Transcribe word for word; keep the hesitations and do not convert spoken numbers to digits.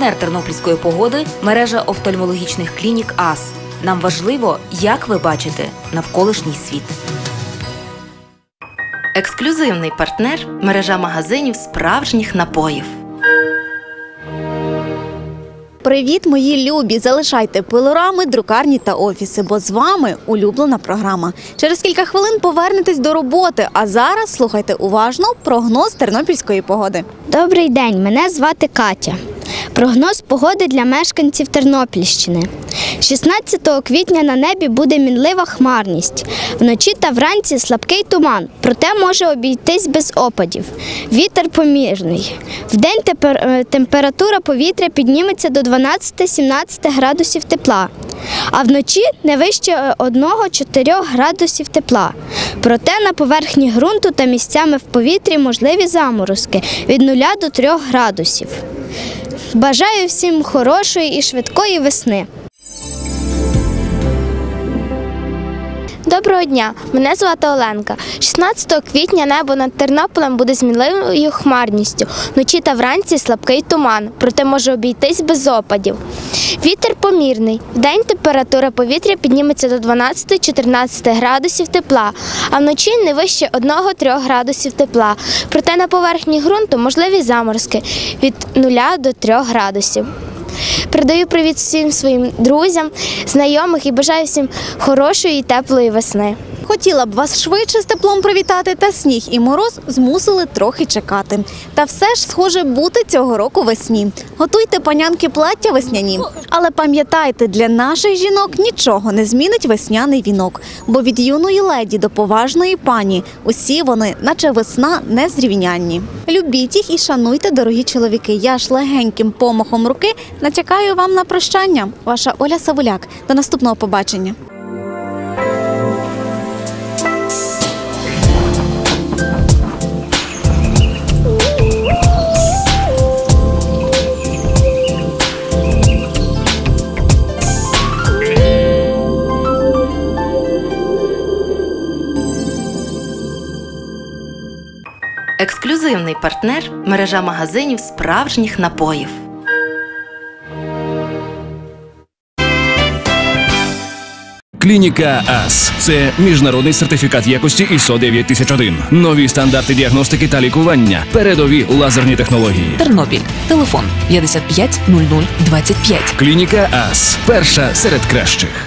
Партнер тернопільської погоди – мережа офтальмологічних клінік АС. Нам важливо, як ви бачите навколишній світ. Ексклюзивний партнер – мережа магазинів справжніх напоїв. Привіт, мої любі! Залишайте пилорами, друкарні та офіси, бо з вами улюблена програма. Через кілька хвилин повернетесь до роботи, а зараз слухайте уважно прогноз тернопільської погоди. Добрий день, мене звати Катя. Прогноз погоди для мешканців Тернопільщини. шістнадцятого квітня на небі буде мінлива хмарність. Вночі та вранці слабкий туман, проте може обійтись без опадів. Вітер помірний. Вдень тепер, температура повітря підніметься до дванадцяти-сімнадцяти градусів тепла, а вночі не вище одного-чотирьох градусів тепла. Проте на поверхні ґрунту та місцями в повітрі можливі заморозки від нуля до трьох градусів. Бажаю всім хорошої і швидкої весни. Доброго дня, мене звати Оленка. шістнадцятого квітня небо над Тернополем буде з мінливою хмарністю. Вночі та вранці слабкий туман, проте може обійтись без опадів. Вітер помірний. Вдень температура повітря підніметься до дванадцяти-чотирнадцяти градусів тепла, а вночі не вище одного-трьох градусів тепла. Проте на поверхні ґрунту можливі заморозки від нуля до трьох градусів. Передаю привіт всім своїм друзям, знайомих і бажаю всім хорошої і теплої весни. Хотіла б вас швидше з теплом привітати, та сніг і мороз змусили трохи чекати. Та все ж схоже бути цього року весні. Готуйте, панянки, плаття весняні. Але пам'ятайте, для наших жінок нічого не змінить весняний вінок. Бо від юної леді до поважної пані усі вони, наче весна, незрівнянні. Любіть їх і шануйте, дорогі чоловіки. Я ж легеньким помахом руки натякаю вам на прощання. Ваша Оля Савуляк. До наступного побачення. Ексклюзивний партнер – мережа магазинів справжніх напоїв. Клініка АС – це міжнародний сертифікат якості ІСО дев'ять тисяч один. Нові стандарти діагностики та лікування. Передові лазерні технології. Тернопіль. Телефон п'ятдесят п'ять нуль нуль двадцять п'ять. Клініка АС – перша серед кращих.